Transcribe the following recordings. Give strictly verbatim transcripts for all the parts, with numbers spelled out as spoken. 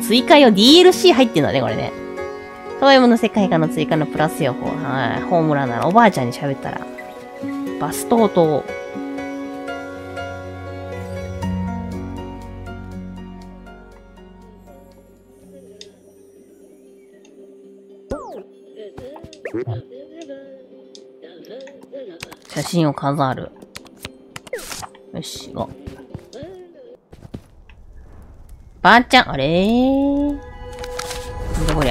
追加用 ディーエルシー 入ってんだね、これね。遠いもの世界観の追加のプラス予報。はい。ホームランならおばあちゃんに喋ったら。バストート。写真を飾る。よし、ご。ばあちゃん、あれー。なんだこりゃ。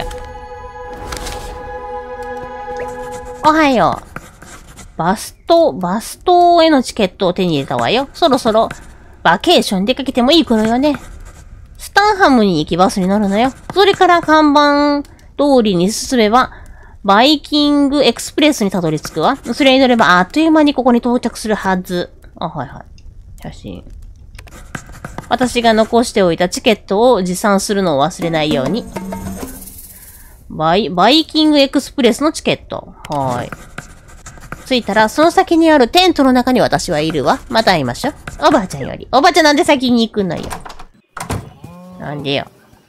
おはよう。バスト、バストへのチケットを手に入れたわよ。そろそろ、バケーション出かけてもいい頃よね。スタンハムに行きバスに乗るのよ。それから看板通りに進めば、バイキングエクスプレスにたどり着くわ。それに乗ればあっという間にここに到着するはず。あ、はいはい。写真。私が残しておいたチケットを持参するのを忘れないように。バイ、バイキングエクスプレスのチケット。はーい。着いたら、その先にあるテントの中に私はいるわ。また会いましょう。おばあちゃんより。おばあちゃんなんで先に行くのよ。なんでよ。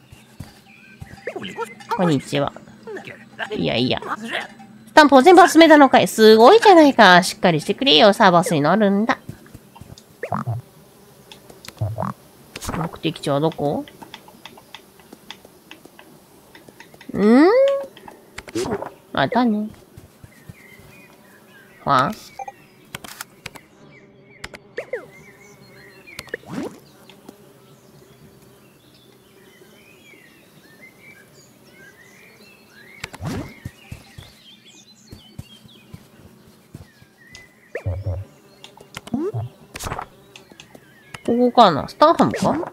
こんにちは。いやいや。スタンプを全部集めたのかい。すごいじゃないか。しっかりしてくれよ。さあバスに乗るんだ。目的地はどこ？んーまたね。はここかな？スタンハムか？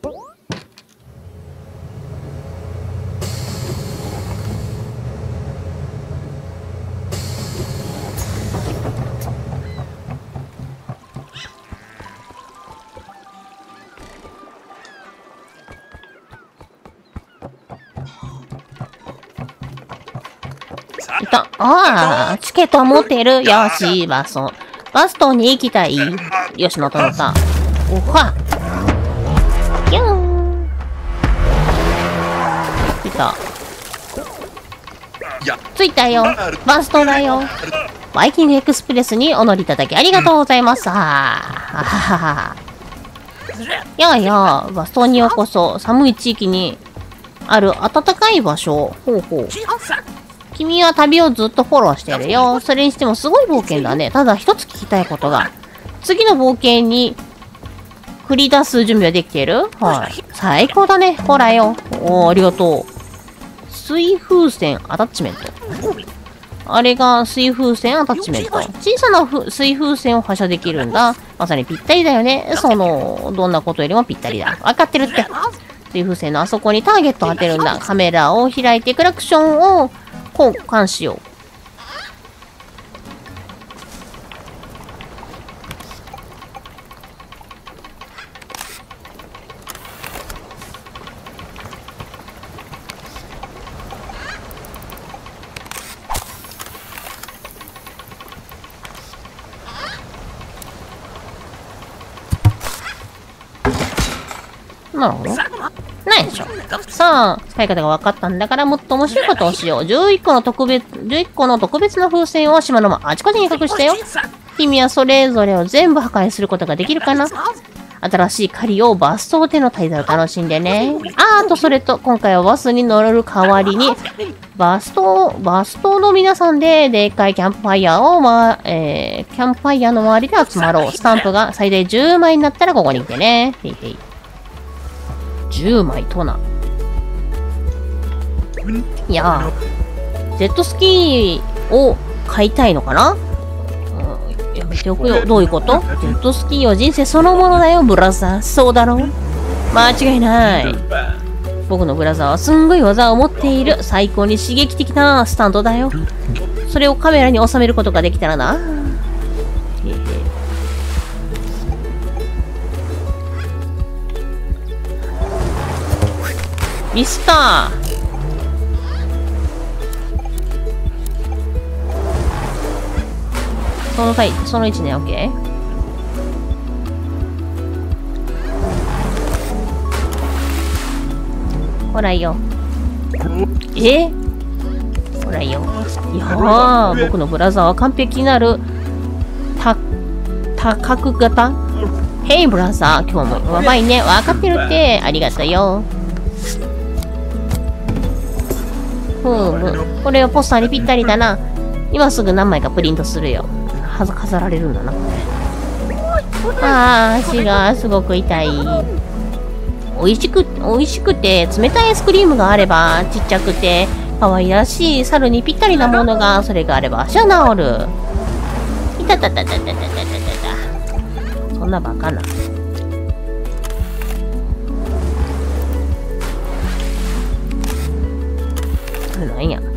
いた。ああ、チケットは持ってる。よし、バスト。バストに行きたい。よし、乗った乗った。おは。よーん。着いた。着いたよ。バストだよ。バイキングエクスプレスにお乗りいただきありがとうございます。はははは。やあやあ、バストにようこそ。寒い地域にある暖かい場所。ほうほう。君は旅をずっとフォローしてるよ。それにしてもすごい冒険だね。ただ一つ聞きたいことが。次の冒険に繰り出す準備はできている？はい。最高だね。ほらよ。おー、ありがとう。水風船アタッチメント。あれが水風船アタッチメント。小さなふ水風船を発射できるんだ。まさにぴったりだよね。その、どんなことよりもぴったりだ。わかってるって。水風船のあそこにターゲットを当てるんだ。カメラを開いてクラクションを交換しよう。なるほど。ないでしょ。さあ、使い方が分かったんだからもっと面白いことをしよう。じゅういっこの特別、じゅういっこの特別な風船を島のあちこちに隠したよ。君はそれぞれを全部破壊することができるかな？新しい狩りをバストでの滞在を楽しんでね。あーと、それと、今回はバスに乗る代わりに、バスト、バストの皆さんで、でっかいキャンプファイヤーを、ま、えー、キャンプファイヤーの周りで集まろう。スタンプが最大じゅうまいになったらここに来てね。へいへい。じゅうまいとな。いやー、ジェットスキーを買いたいのかな？うん、やめておくよ。どういうこと？ジェットスキーは人生そのものだよ、ブラザー。そうだろう？間違いない。僕のブラザーはすんごい技を持っている。最高に刺激的なスタンドだよ。それをカメラに収めることができたらな。へへ。ミスター。その際、その位置ね、オッケー。 ほらよ。えほらよ。いやー、僕のブラザーは完璧なる、た、多角型ヘイブラザー、今日もやばいね。わかってるって。ありがとうよ。ふむ。これはポスターにぴったりだな。今すぐ何枚かプリントするよ。はず飾られるんだな、これ。ああ、足がすごく痛い。美味しく、美味しくて、冷たいアイスクリームがあれば、ちっちゃくて、可愛らしい猿にぴったりなものが、それがあれば足は治る。いたたたたたたたたたた。そんなバカな。これなんや。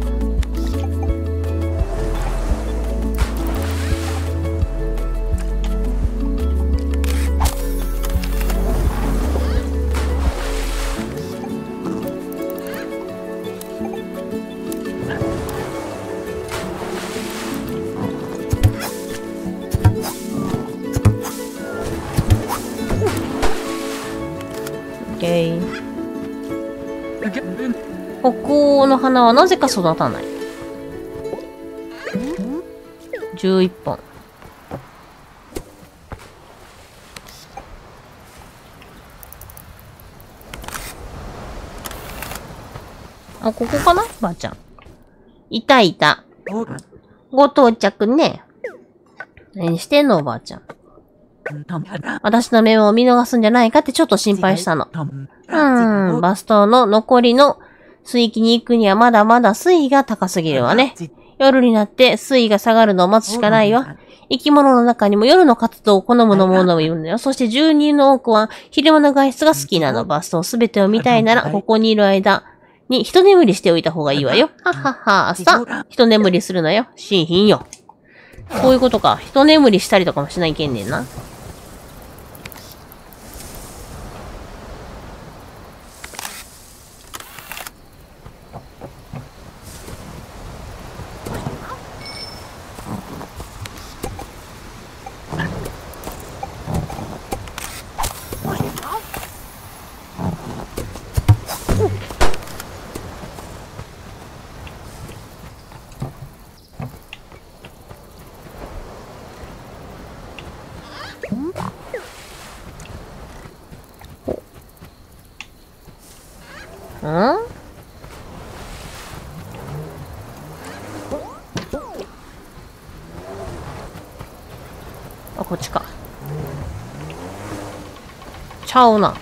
北欧の花はなぜか育たない。じゅういっぽん。あ、ここかなばあちゃん。いたいた。ご到着ね。何してんのおばあちゃん。私の目を見逃すんじゃないかってちょっと心配したの。うーん、バストの残りの水域に行くにはまだまだ水位が高すぎるわね。夜になって水位が下がるのを待つしかないわ。生き物の中にも夜の活動を好むのものもいるんだよ。そして住人の多くは昼間の外出が好きなの。バストすべてを見たいなら、ここにいる間に一眠りしておいた方がいいわよ。ははは、さあ、一眠りするのよ。しんひんよ。こういうことか。一眠りしたりとかもしないけんねんな。ん？あ、こっちか。ちゃうな。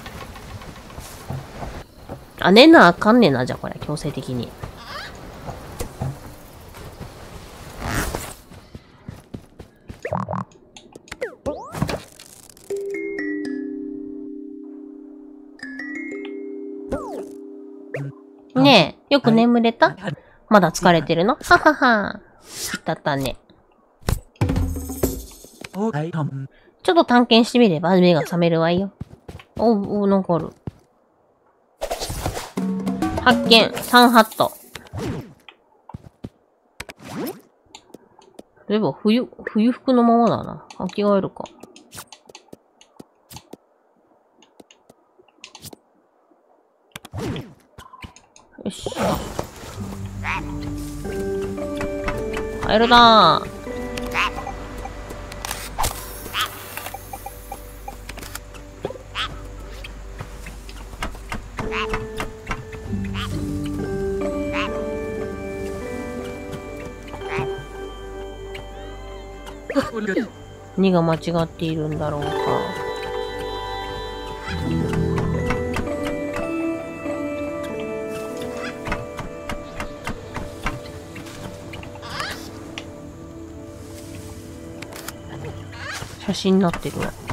あ、寝なあかんねんな、じゃあこれ、強制的に。ねえ、よく眠れた？まだ疲れてるの？ははは。だったね。ちょっと探検してみれば目が覚めるわよ。お、お、なんかある。発見、サンハット。例えば冬、冬服のままだな。あ、着替えるか。よし。帰るなぁ。何が間違っているんだろうか。写真になってるわ。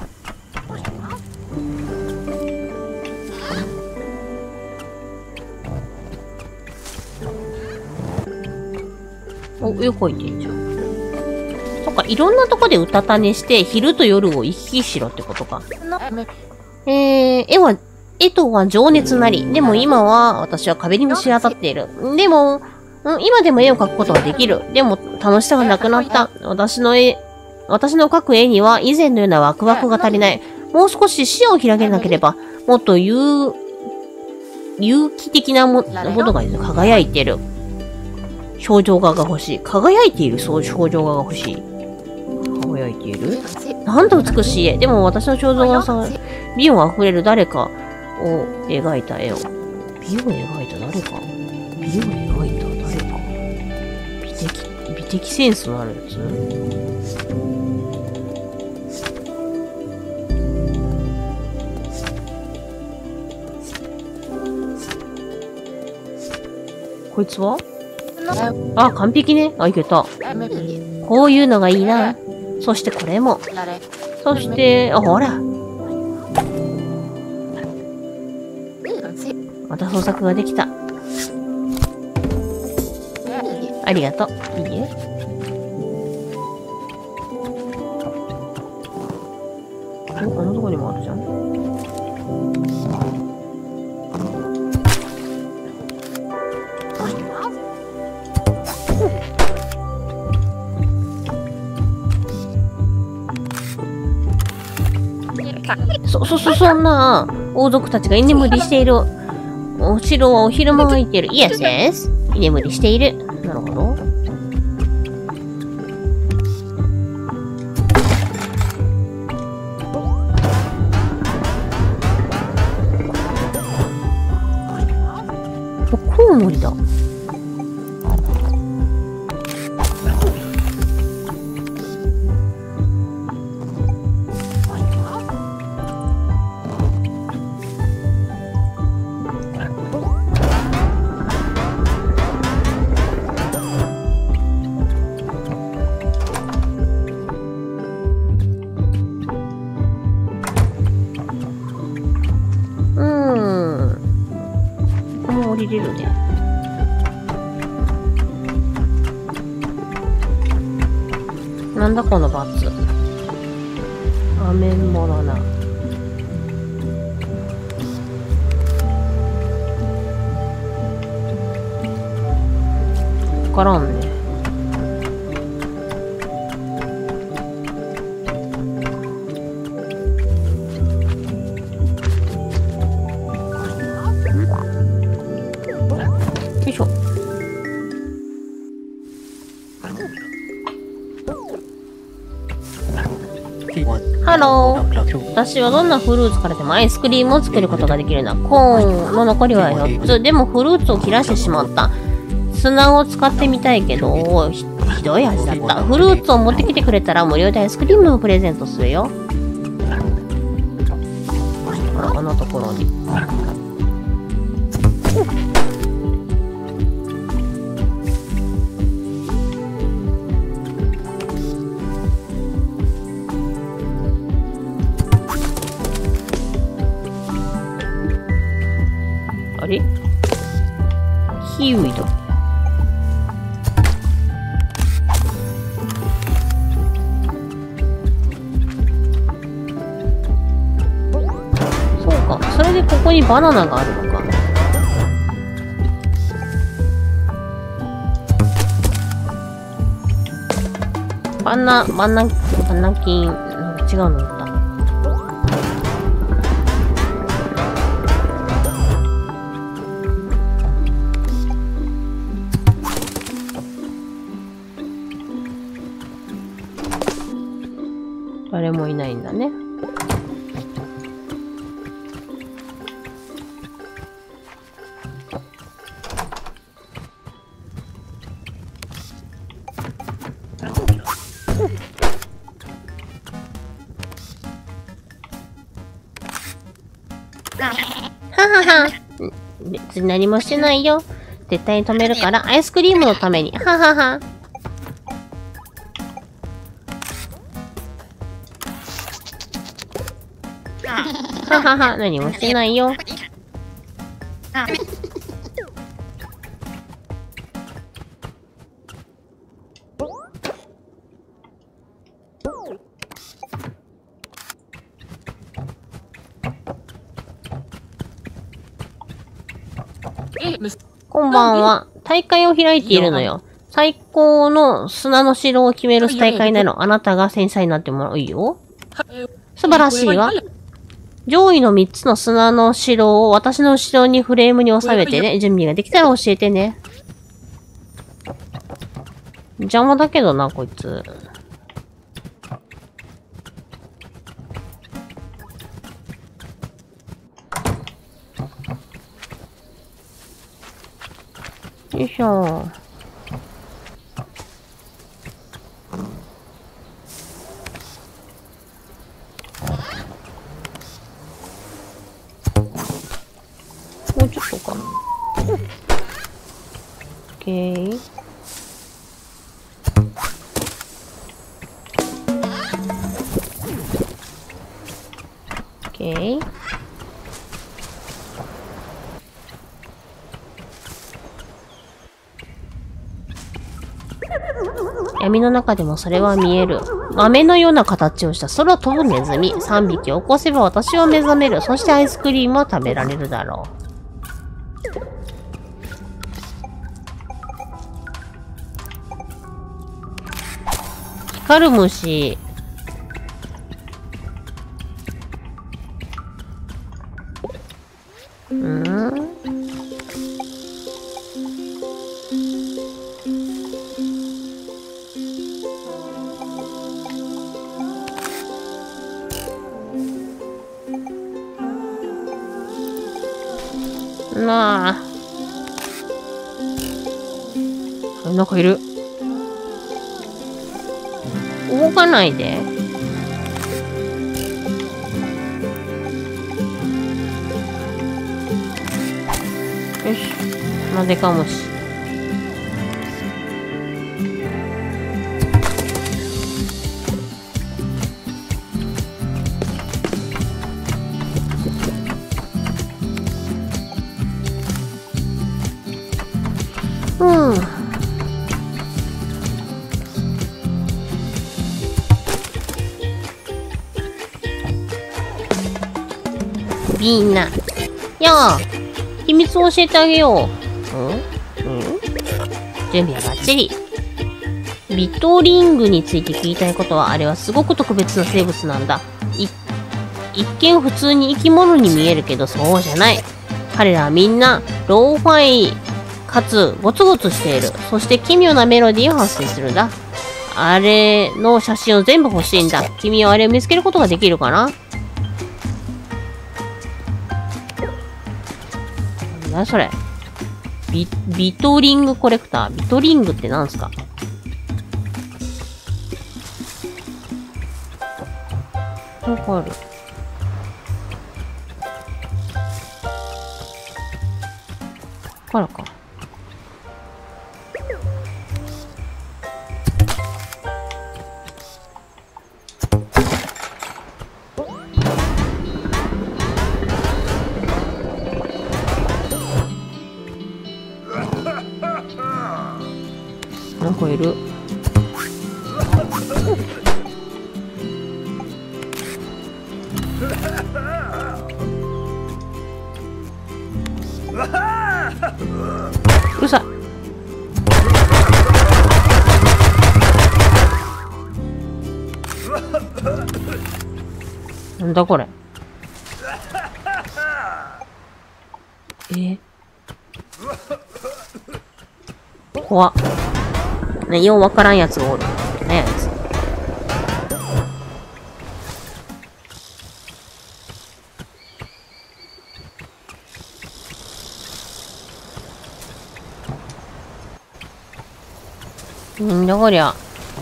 お、よく置いてんじゃん。そっか、いろんなとこでうたた寝して、昼と夜を行き来しろってことか。えー、絵は、絵とは情熱なり。でも今は、私は壁にぶち当たっている。でも、うん、今でも絵を描くことができる。でも、楽しさがなくなった。私の絵、私の描く絵には以前のようなワクワクが足りない。もう少し視野を開けなければ、もっと有、 有機的なものが輝いてる。表情画が欲しい。輝いているそう表情画が欲しい。輝いているなんと美しい。でも私の肖像画さ、美容あふれる誰かを描いた絵を。美を描いた誰か美を描いた誰か美的、美的センスのあるやつこいつはあ、完璧ね。あ、いけた。こういうのがいいな。そしてこれも。そして、あ、ほら。また創作ができた。ありがとう。いいえ。お、あのとこにもあるじゃん。そ、そ、そ、そんな、王族たちが居眠りしている。お城はお昼間空いている。イエスです。居眠りしている。なるほど。お、コウモリだ。降りれるね。なんだこのバツ。アメンボだな。わからんね。よいしょ。ハロー。私はどんなフルーツからでもアイスクリームを作ることができるな。コーンの残りはよっつ。でもフルーツを切らしてしまった。砂を使ってみたいけど、ひ, ひどい味だった。フルーツを持ってきてくれたら無料でアイスクリームをプレゼントするよ。ほら、このところに。あれ？キウイだ。そうか。それでここにバナナがあるのか。バナ、バナ、バナキン、なんか違うのだった。誰もいないんだね。ははは。別に何もしてないよ。絶対に止めるから、アイスクリームのために。ははは。ははは、何もしてないよ。こんばんは。大会を開いているのよ。最高の砂の城を決める大会なの。あなたが繊細になってもいいよ。素晴らしいわ。 上位のみっつの砂の城を私の後ろにフレームに収めてね。準備ができたら教えてね。邪魔だけどな、こいつ。よいしょ。もうちょっとかな。オッケー。オッケー。闇の中でもそれは見える。豆のような形をした空飛ぶネズミ。さんびきを起こせば私は目覚める。そしてアイスクリームは食べられるだろう。光る虫。うんなあ。なんかいる。動かないで。よし。なでか虫。うん。みんな。やあ、秘密を教えてあげよう。うんうん準備はバッチリ。ビトリングについて聞いたいことは、あれはすごく特別な生物なんだ。い、一見普通に生き物に見えるけど、そうじゃない。彼らはみんな、ローファイ、かつ、ゴツゴツしている。そして奇妙なメロディーを発生するんだ。あれの写真を全部欲しいんだ。君はあれを見つけることができるかな？何それ？ビ、ビトリングコレクター。ビトリングって何すか？わかる。からか。なんかいる。うるさい。なんだこれ。え怖っ。ね、ようわからんやつがおる。ねやつ。なんだこりゃ。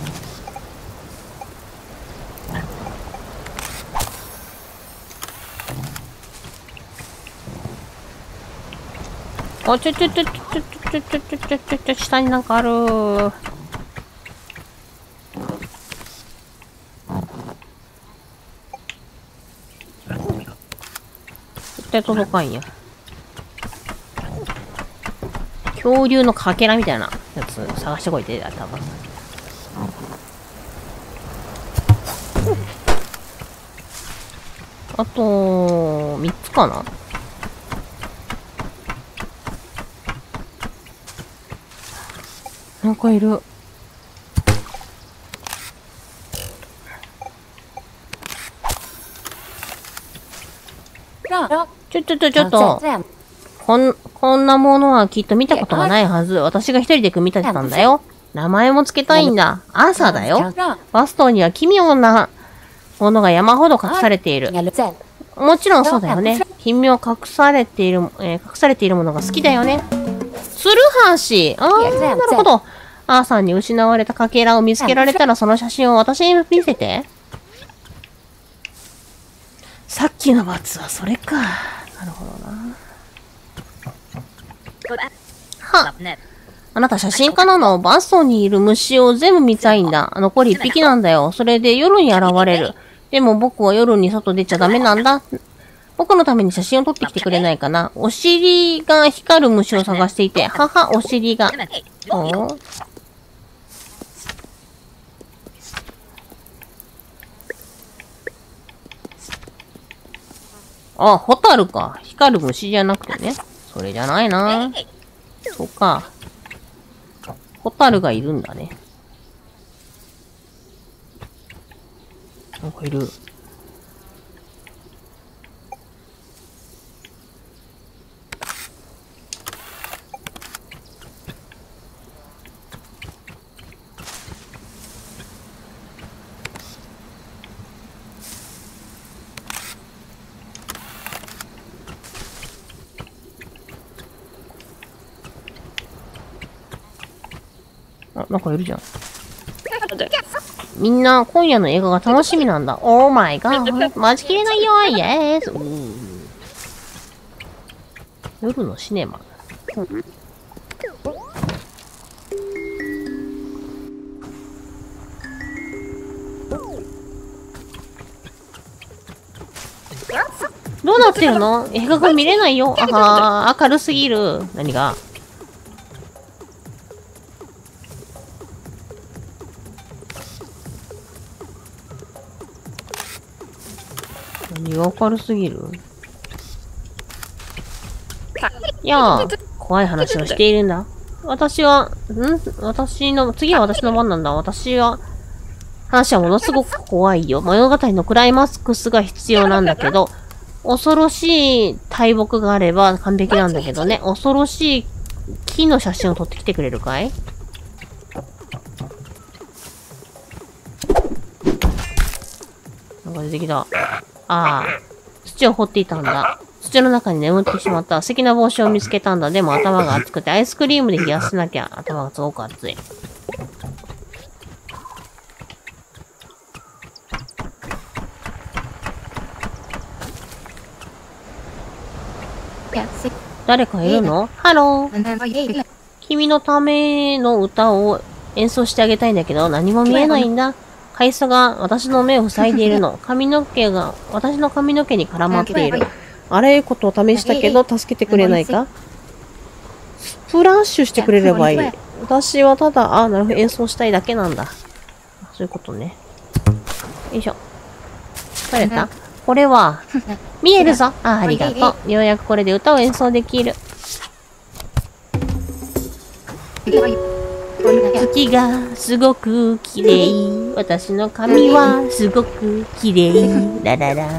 あ、ちょちょちょちょちょちょちょちょちょちょちょ下になんかあるー。絶対届かんや。恐竜のかけらみたいなやつ探してこいってやったわ。あとみっつかな。なんかいる。 ちょちょちょちょっと。こん、こんなものはきっと見たことがないはず。私が一人で組み立てたんだよ。名前もつけたいんだ。アーサーだよ。バストには奇妙なものが山ほど隠されている。もちろんそうだよね。君も隠されている、えー、隠されているものが好きだよね。ツルハシ。あー、なるほど。アーサーに失われたかけらを見つけられたらその写真を私に見せて。さっきの罰はそれか。なるほどな。はっ。あなた写真家なの？バストにいる虫を全部見たいんだ。残り一匹なんだよ。それで夜に現れる。でも僕は夜に外出ちゃダメなんだ。僕のために写真を撮ってきてくれないかな。お尻が光る虫を探していて。はは、お尻が。おー。あ、ホタルか。光る虫じゃなくてね。それじゃないな。そうか。ホタルがいるんだね。なんかいる。あ、なんかいるじゃん。みんな、今夜の映画が楽しみなんだ。オーマイガー。待ちきれないよ。イエース。夜のシネマ。うん、どうなってるの？映画が見れないよ。あはー、明るすぎる。何が？何が明るすぎる？いやー、怖い話をしているんだ。私は、ん私の、次は私の番なんだ。私は、話はものすごく怖いよ。物語のクライマックスが必要なんだけど、恐ろしい大木があれば完璧なんだけどね。恐ろしい木の写真を撮ってきてくれるかい？なんか出てきた。ああ、土を掘っていたんだ。土の中に眠ってしまった。素敵な帽子を見つけたんだ。でも頭が熱くてアイスクリームで冷やせなきゃ。頭がすごく熱い。誰かいるの？ハロー。君のための歌を演奏してあげたいんだけど、何も見えないんだ。海藻が私の目を塞いでいるの。髪の毛が私の髪の毛に絡まっている。あらゆることを試したけど、助けてくれないか？スプラッシュしてくれればいい。私はただ、あ、なるほど、演奏したいだけなんだ。そういうことね。よいしょ。取れた？これは、見えるぞ。あ、ありがとう。ようやくこれで歌を演奏できる。月がすごく綺麗。私の髪はすごく綺麗。ラララ。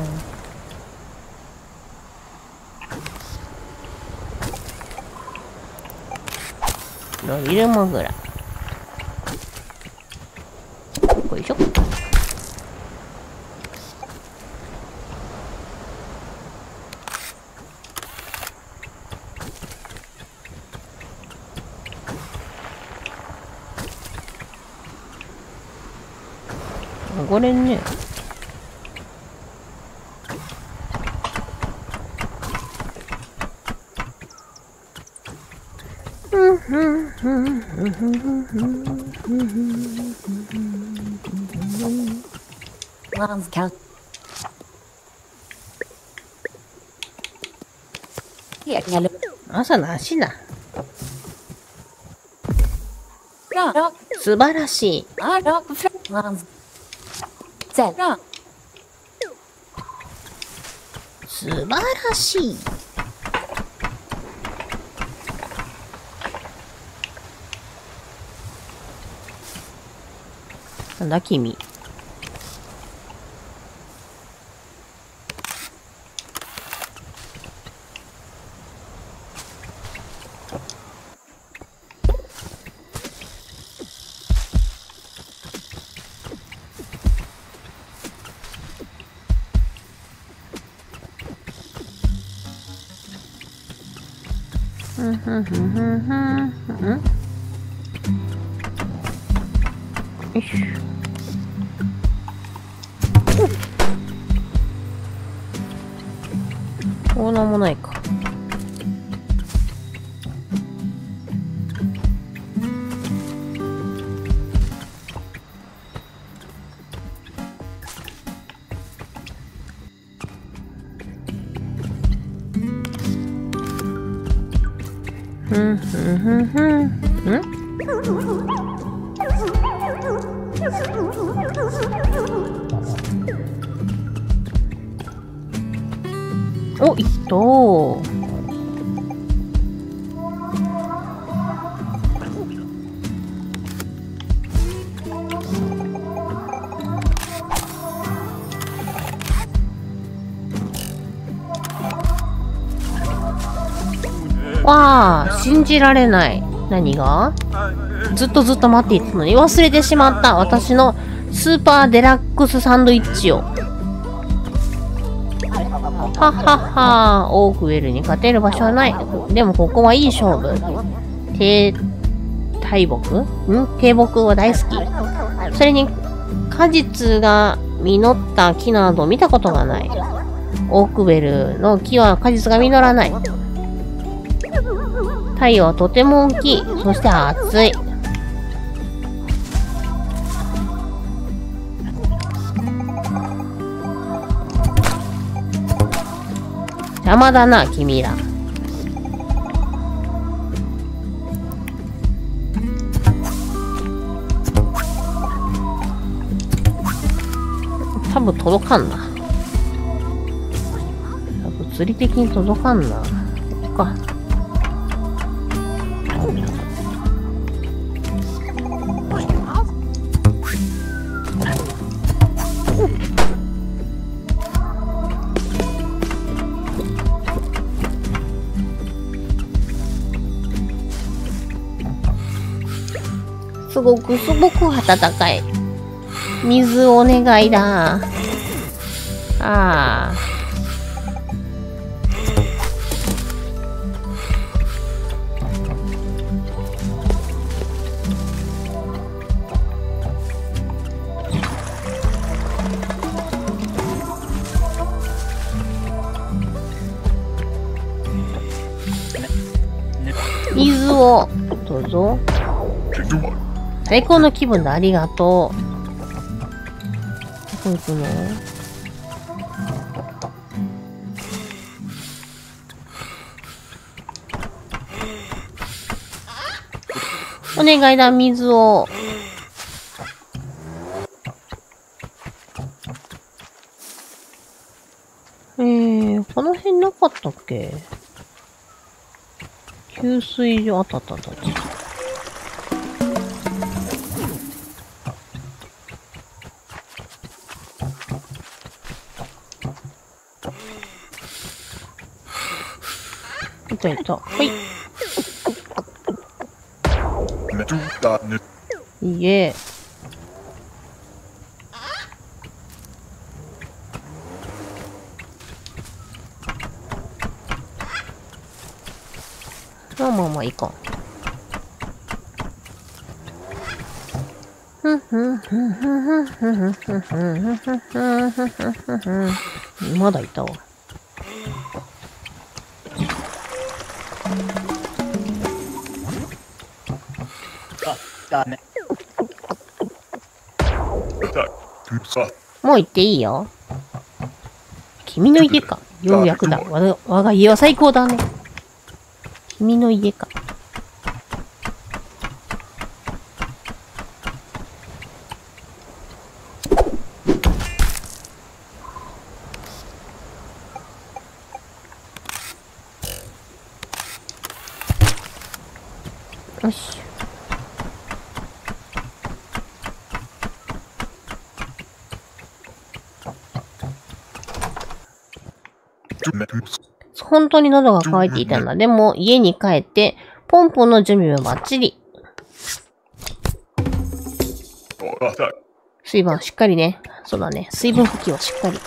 ノビルモグラ。よいしょ。汚れんね。朝の足だ。素晴らしい。素晴らしい。なんだ君。 ふんふんふんふんふん。ん？よいしょ。こうなんもないか。ふんふんふんふん。ん？お、いったー。わあ、信じられない。何が？ずっとずっと待っていたのに忘れてしまった。私のスーパーデラックスサンドイッチを。はっはっは、オークウェルに勝てる場所はない。でもここはいい勝負。低、大木？ん？低木は大好き。それに、果実が実った木など見たことがない。オークウェルの木は果実が実らない。太陽はとても大きい。そして暑い。邪魔だな、君ら。多分届かんな。物理的に届かんな。こっか。すごくすごく暖かい。水お願いだ。ああ。水をどうぞ。最高の気分だ、ありがとう。どこ行くの？お願いだ、水を。えー、この辺なかったっけ？給水所、あったあったあった。いたいた。はい。いいえ。まあまあまあいいか。まだいたわ。 ダメ。 もう行っていいよ。君の家か。ようやくだ。わが、我が家は最高だね。君の家か。よし。本当に喉が渇いていたんだ。でも、家に帰って、ポンポンの準備もバッチリ。水分しっかりね。そうだね。水分補給はしっかり。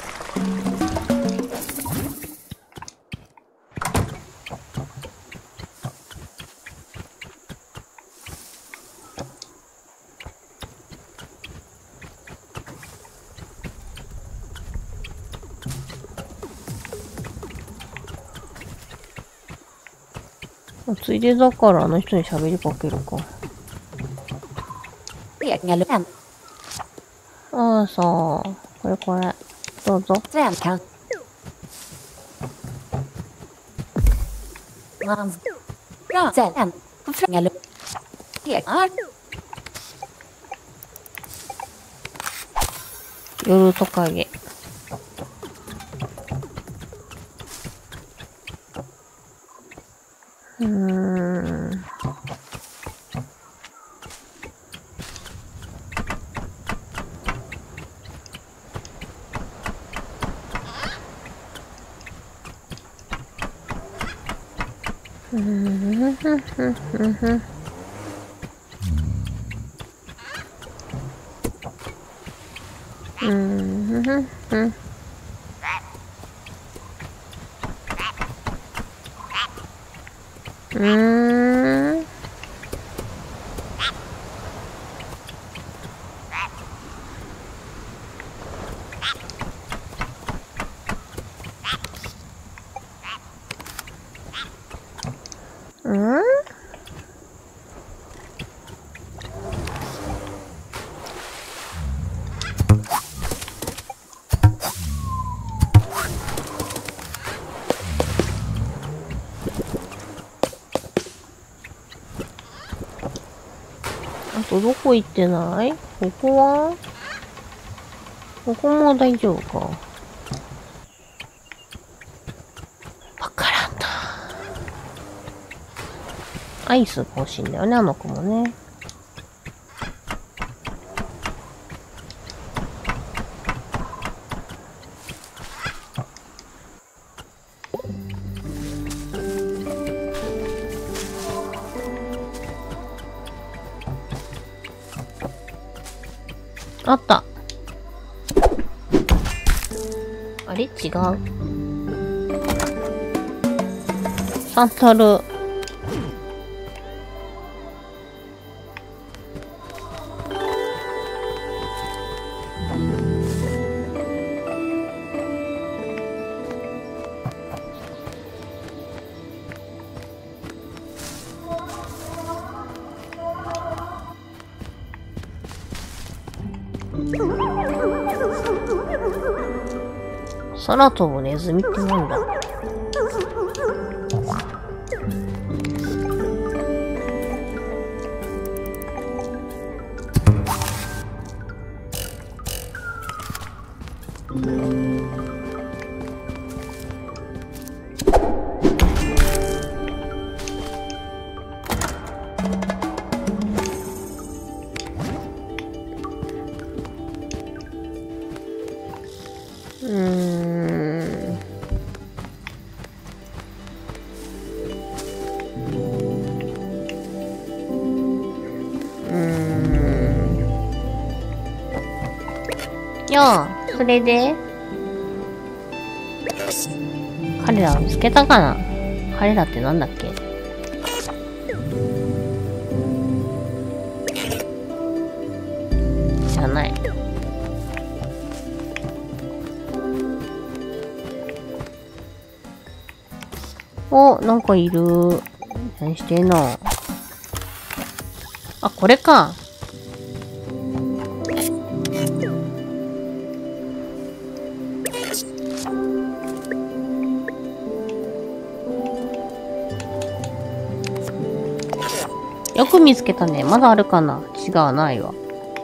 ついでだからあの人に喋りかけるか。ああさあ、これこれ。どうぞ。夜トカゲ。うーん。うん。あとどこ行ってない？ここは？ここも大丈夫か。わからんな。アイス欲しいんだよね、あの子もね。あった。あれ違う。サンタル。空飛ぶネズミってなんだ？よう、それで彼らを見つけたかな？彼らってなんだっけ？じゃない。お、なんかいる。何してんの？あ、これか。よく見つけたね。まだあるかな？違う、ないわ。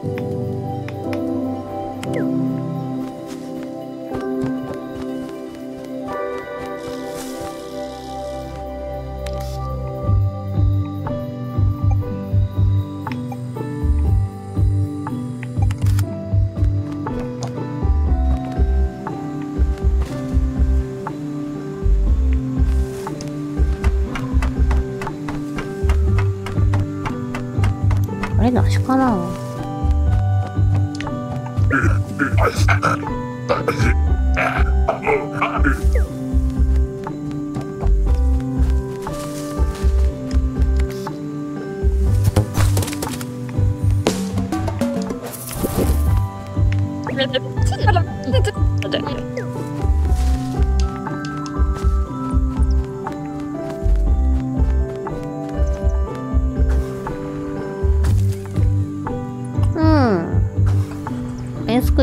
あれ、梨かな？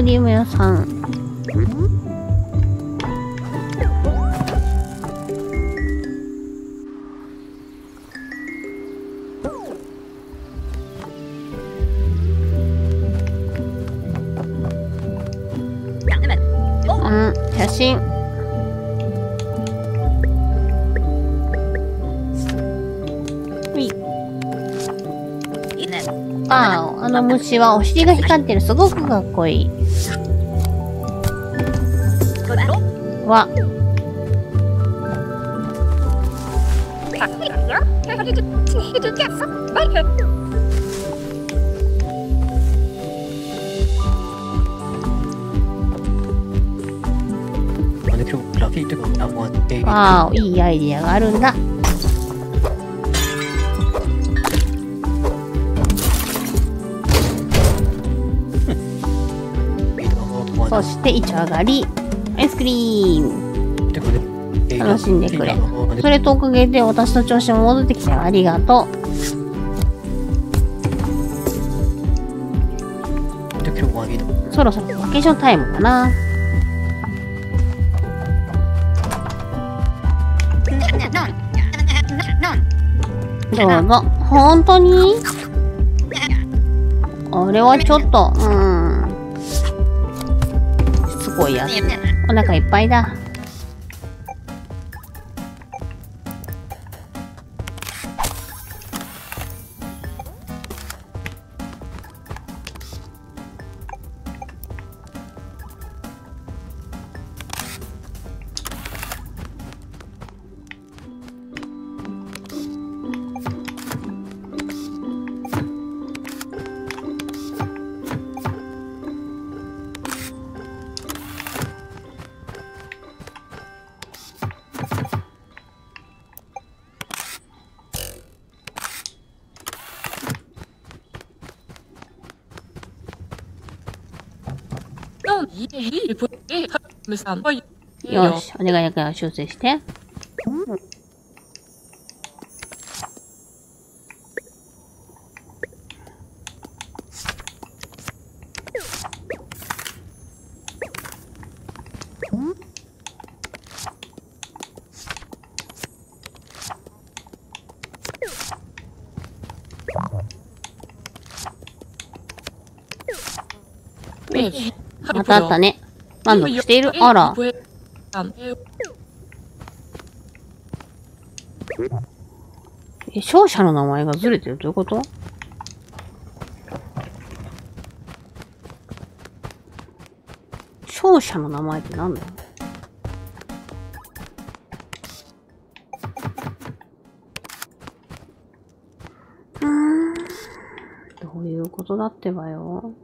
クリーム屋さん。うん、写真。ああ、あの虫はお尻が光ってる。すごくかっこいい。わ。わあ、いいアイディアがあるんだ。そして一上がり、アイスクリーム。楽しんでくれ。それとおかげで私の調子も戻ってきたよ。ありがとう。そろそろバケーションタイムかな。どうぞ。本当に？あれはちょっと、うん。しつこいやつ。お腹いっぱいだ。よし、お願いだから修正して。よし、またあったね。満足している。あら。え、勝者の名前がずれてる。どういうこと？勝者の名前ってなんだ？うーん。どういうことだってばよ。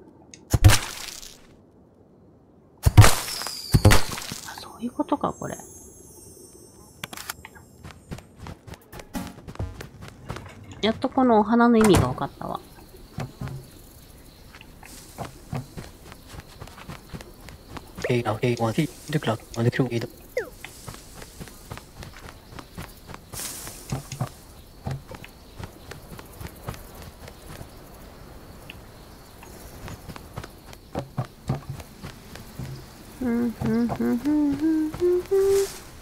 そういうことか、これ。やっとこのお花の意味が分かったわ。うんふんふんふんふんふんふん。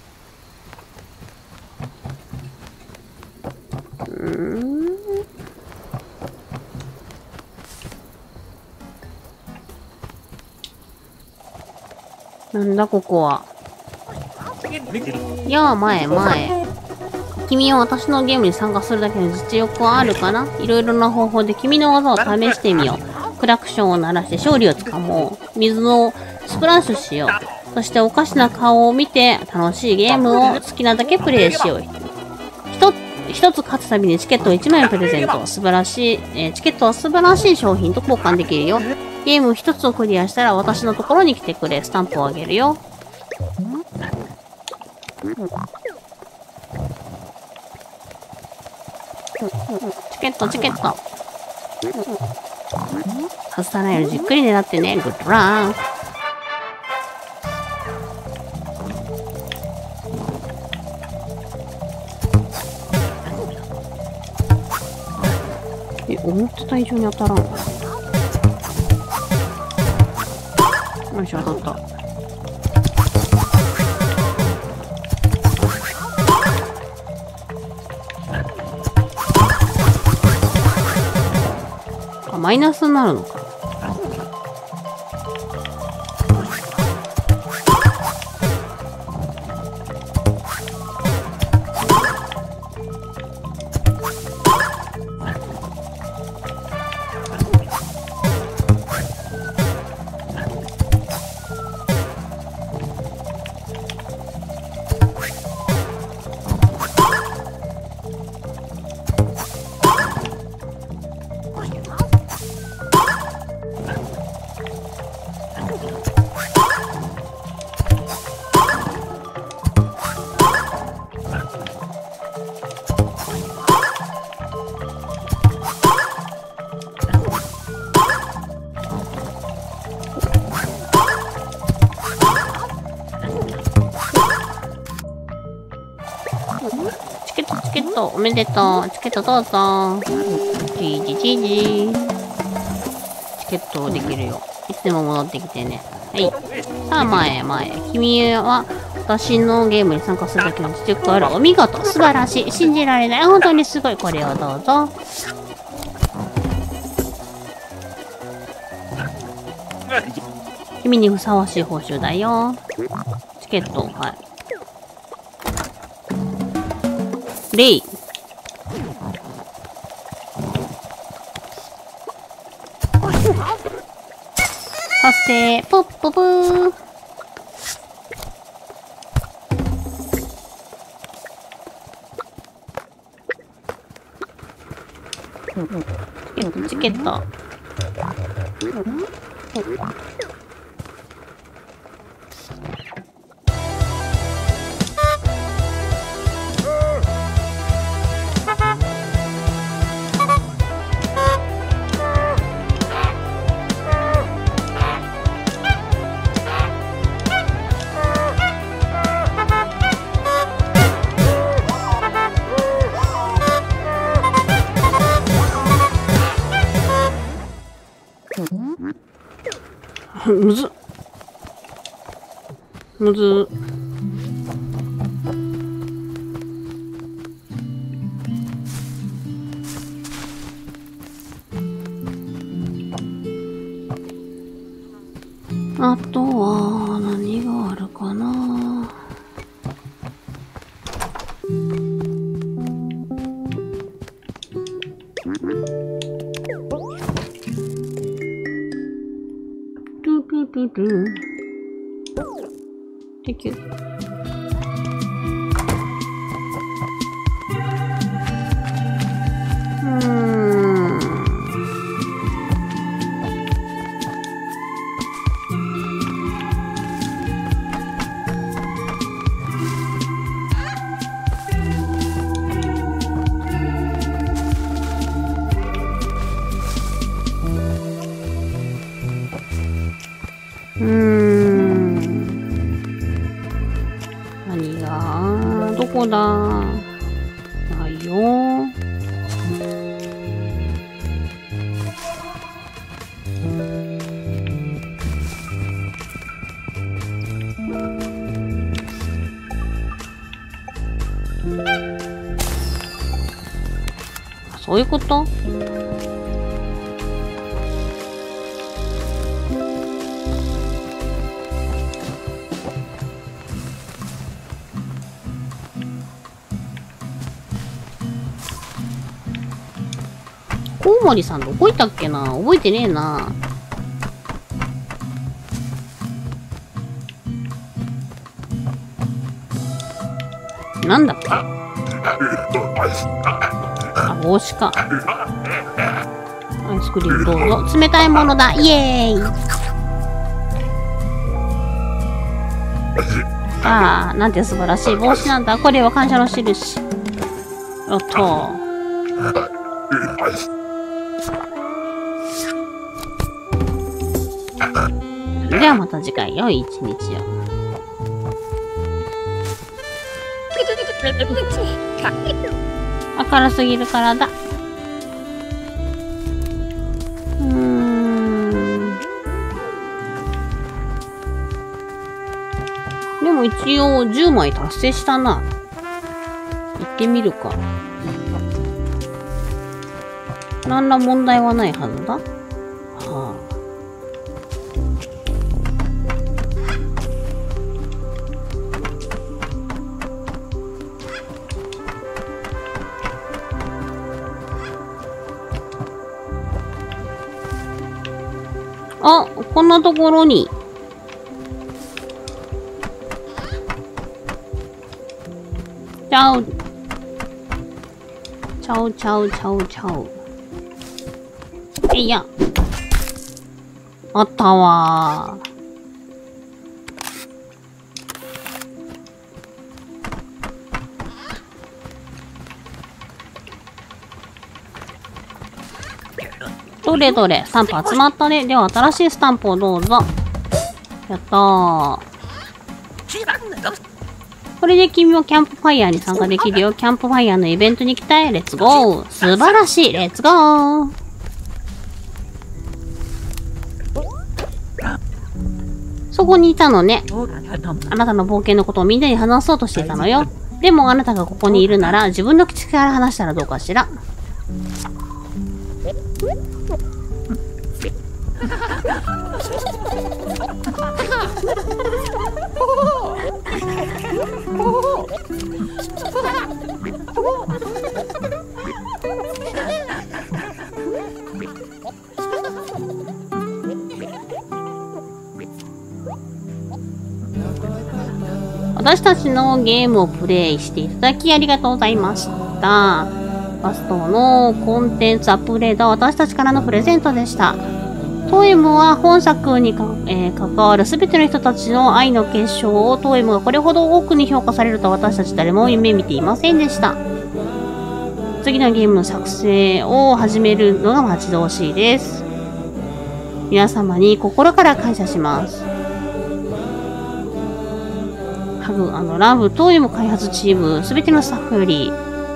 なんだここは。やあ、前前。君は私のゲームに参加するだけの実力はあるかな？いろいろな方法で君の技を試してみよう。クラクションを鳴らして勝利をつかもう。水をスプラッシュしよう。そしておかしな顔を見て楽しいゲームを好きなだけプレイしよう。一つ一つ勝つたびにチケットをいちまいプレゼント。素晴らしい、えー、チケットは素晴らしい商品と交換できるよ。ゲーム一つをクリアしたら私のところに来てくれ。スタンプをあげるよ。チケット、チケット。外さないようにじっくり狙ってね。グッドラン。え、思ってた以上に当たらん。 よいしょ、取った。あ、マイナスになるのか。チケットチケットおめでとう。チケットどうぞ。じーじじじチケットできるよ。いつでも戻ってきてね。はい。さあ前へ前へ。君は私のゲームに参加するだけの実力がある。お見事。素晴らしい。信じられない。本当にすごい。これをどうぞ。君にふさわしい報酬だよ。チケット、はい。レイ。達成。ポッポブー。チケット。むずっ。むずっ。あとは何があるかな。ルルできる。うーん。うーん。何がどこだ。ないよ。そういうこと？コウモリさんどこいたっけな、覚えてねえな。なんだっけ。あ、帽子か。アイスクリームどうぞ。冷たいものだ。イエーイ。ああ、なんて素晴らしい帽子なんだ。これは感謝の印。おっと。ではまた次回良い一日を。明るすぎるからだ。うーん。 一応じゅうまい達成したな。行ってみるか。何ら問題はないはずだ。はあ。あ、こんなところに。ちゃう。ちゃうちゃうちゃうちゃう。えいや。あったわー。どれどれ、スタンプ集まったね。では、新しいスタンプをどうぞ。やったー。これで君もキャンプファイヤーに参加できるよ。キャンプファイヤーのイベントに来たい。レッツゴー。素晴らしい。レッツゴー。そこにいたのね。あなたの冒険のことをみんなに話そうとしていたのよ。でもあなたがここにいるなら自分の口から話したらどうかしら。私たちのゲームをプレイしていただきありがとうございました。バストのコンテンツアップグレードは私たちからのプレゼントでした。トーエムは本作にか、えー、関わるすべての人たちの愛の結晶をトーエムがこれほど多くに評価されると私たち誰も夢見ていませんでした。次のゲームの作成を始めるのが待ち遠しいです。皆様に心から感謝します。ハグ、あの、ラブ、トーエム開発チーム、すべてのスタッフより、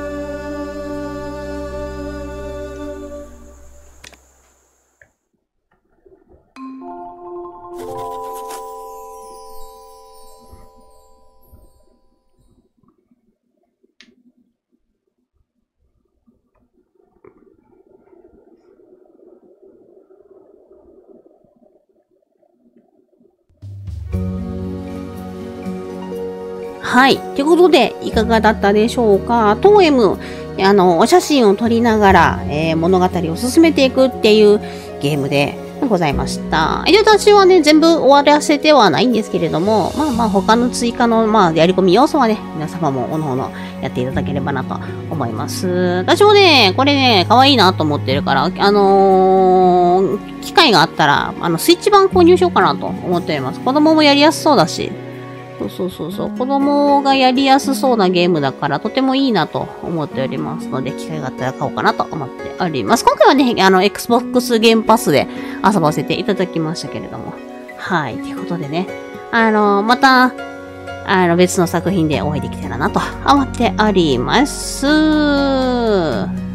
はい。ということで、いかがだったでしょうか。トーエム、あの、お写真を撮りながら、えー、物語を進めていくっていうゲームでございました。一応私はね、全部終わらせてはないんですけれども、まあまあ他の追加の、まあ、やり込み要素はね、皆様もおのおのやっていただければなと思います。私もね、これね、可愛いなと思ってるから、あのー、機会があったら、あの、スイッチ版購入しようかなと思っております。子供もやりやすそうだし、そうそうそうそう。子供がやりやすそうなゲームだから、とてもいいなと思っておりますので、機会があったら買おうかなと思っております。今回はね、あの、Xbox ゲームパスで遊ばせていただきましたけれども。はい。ということでね、あの、また、あの、別の作品でお会いできたらなと思っております。